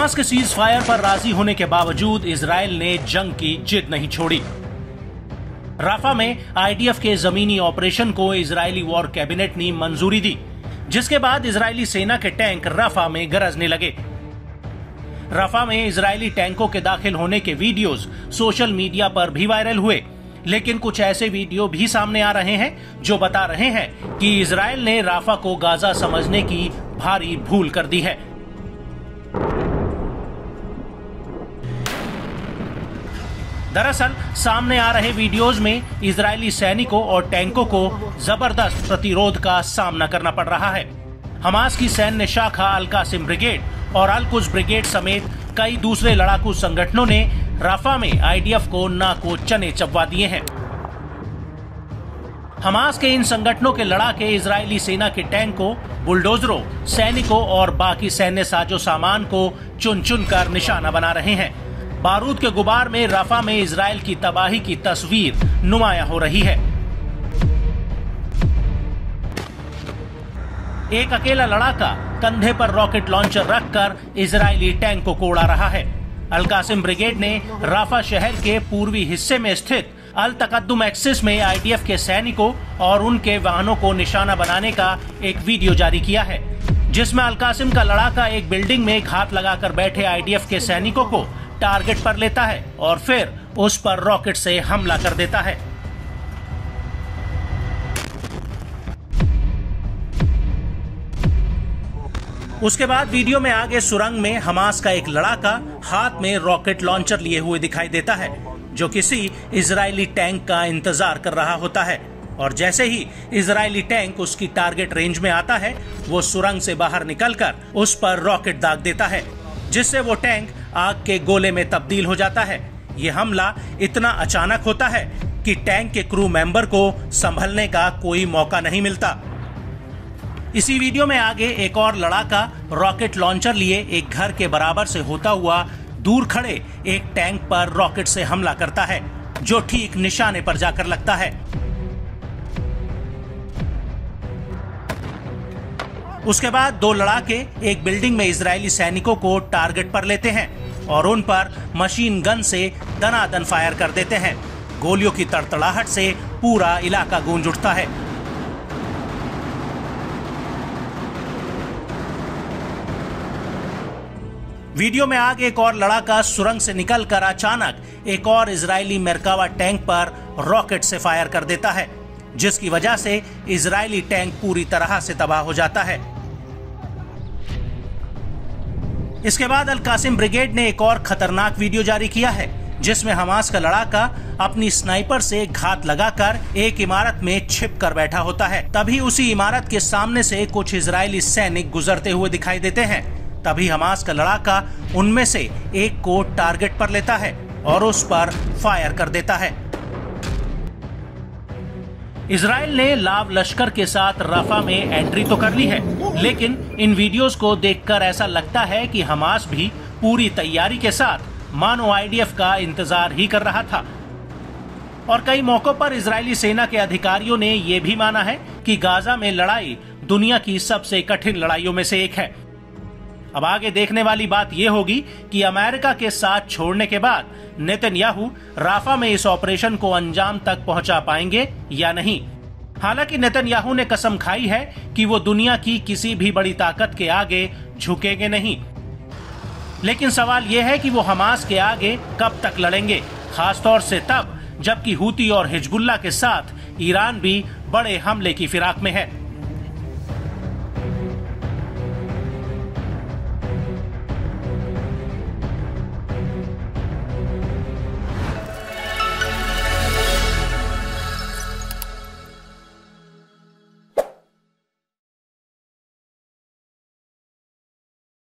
Hamas के cease fire पर राजी होने के बावजूद इजराइल ने जंग की जिद नहीं छोड़ी। राफा में आईडीएफ के जमीनी ऑपरेशन को इजरायली वॉर कैबिनेट ने मंजूरी दी, जिसके बाद इजरायली सेना के टैंक राफा में गरजने लगे। राफा में इजरायली टैंकों के दाखिल होने के वीडियोस सोशल मीडिया पर भी वायरल हुए, लेकिन कुछ ऐसे वीडियो भी सामने आ रहे हैं जो बता रहे हैं कि इजराइल ने राफा को गाजा समझने की भारी भूल कर दी है। दरअसल सामने आ रहे वीडियोस में इजरायली सैनिकों और टैंकों को जबरदस्त प्रतिरोध का सामना करना पड़ रहा है। हमास की सैन्य शाखा अल कासिम ब्रिगेड और अल कुद्स ब्रिगेड समेत कई दूसरे लड़ाकू संगठनों ने राफा में आईडीएफ को नाको चने चबवा दिए हैं। हमास के इन संगठनों के लड़ाके इजरायली सेना के टैंकों, बुलडोजरों, सैनिकों और बाकी सैन्य साजो सामान को चुन चुन कर निशाना बना रहे हैं। बारूद के गुबार में राफा में इजराइल की तबाही की तस्वीर नुमाया हो रही है। एक अकेला लड़ाका कंधे पर रॉकेट लॉन्चर रखकर इजरायली टैंक को उड़ा रहा है। अल कासिम ब्रिगेड ने राफा शहर के पूर्वी हिस्से में स्थित अल तकद्दुम एक्सिस में आईडीएफ के सैनिकों और उनके वाहनों को निशाना बनाने का एक वीडियो जारी किया है, जिसमें अल कासिम का लड़ाका एक बिल्डिंग में घात लगाकर बैठे आईडीएफ के सैनिकों को टारगेट पर लेता है और फिर उस पर रॉकेट से हमला कर देता है। उसके बाद वीडियो में आगे सुरंग में हमास का एक लड़ाका हाथ में रॉकेट लॉन्चर लिए हुए दिखाई देता है, जो किसी इजरायली टैंक का इंतजार कर रहा होता है, और जैसे ही इजरायली टैंक उसकी टारगेट रेंज में आता है, वो सुरंग से बाहर निकलकर उस पर रॉकेट दाग देता है, जिससे वो टैंक आग के गोले में तब्दील हो जाता है। ये हमला इतना अचानक होता है कि टैंक के क्रू मेंबर को संभलने का कोई मौका नहीं मिलता। इसी वीडियो में आगे एक और लड़ाका रॉकेट लॉन्चर लिए एक घर के बराबर से होता हुआ दूर खड़े एक टैंक पर रॉकेट से हमला करता है, जो ठीक निशाने पर जाकर लगता है। उसके बाद दो लड़ाके एक बिल्डिंग में इजरायली सैनिकों को टारगेट पर लेते हैं और उन पर मशीन गन से दनादन फायर कर देते हैं। गोलियों की तड़तड़ाहट से पूरा इलाका गूंज उठता है। वीडियो में आगे एक और लड़ाका सुरंग से निकलकर अचानक एक और इजरायली मेरकावा टैंक पर रॉकेट से फायर कर देता है, जिसकी वजह से इजरायली टैंक पूरी तरह से तबाह हो जाता है। इसके बाद अल कासिम ब्रिगेड ने एक और खतरनाक वीडियो जारी किया है, जिसमें हमास का लड़ाका अपनी स्नाइपर से घात लगाकर एक इमारत में छिप कर बैठा होता है। तभी उसी इमारत के सामने से कुछ इजरायली सैनिक गुजरते हुए दिखाई देते हैं। तभी हमास का लड़ाका उनमें से एक को टारगेट पर लेता है और उस पर फायर कर देता है। इजराइल ने लाव लश्कर के साथ राफा में एंट्री तो कर ली है, लेकिन इन वीडियोस को देखकर ऐसा लगता है कि हमास भी पूरी तैयारी के साथ मानो आईडीएफ का इंतजार ही कर रहा था। और कई मौकों पर इजरायली सेना के अधिकारियों ने यह भी माना है कि गाजा में लड़ाई दुनिया की सबसे कठिन लड़ाइयों में से एक है। अब आगे देखने वाली बात यह होगी कि अमेरिका के साथ छोड़ने के बाद नेतन्याहू राफा में इस ऑपरेशन को अंजाम तक पहुंचा पाएंगे या नहीं। हालांकि नेतन्याहू ने कसम खाई है कि वो दुनिया की किसी भी बड़ी ताकत के आगे झुकेंगे नहीं, लेकिन सवाल यह है कि वो हमास के आगे कब तक लड़ेंगे, खासतौर से तब जबकि हूती और हिजबुल्लाह के साथ ईरान भी बड़े हमले की फिराक में है।